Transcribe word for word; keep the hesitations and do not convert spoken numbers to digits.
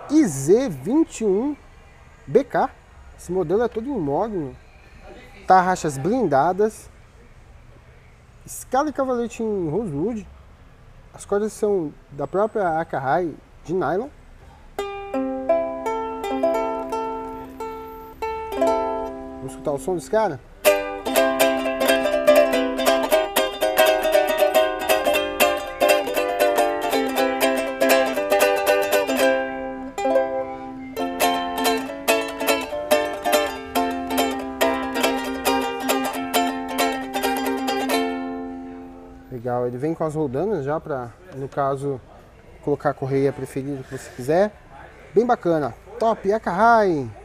I Z vinte e um B K. Esse modelo é todo em mogno. Tarraxas blindadas. Escala e cavalete em rosewood. As cordas são da própria Akai de nylon. Vamos escutar o som desse cara? Legal, ele vem com as roldanas já para, no caso, colocar a correia preferida que você quiser. Bem bacana. Top, Akai!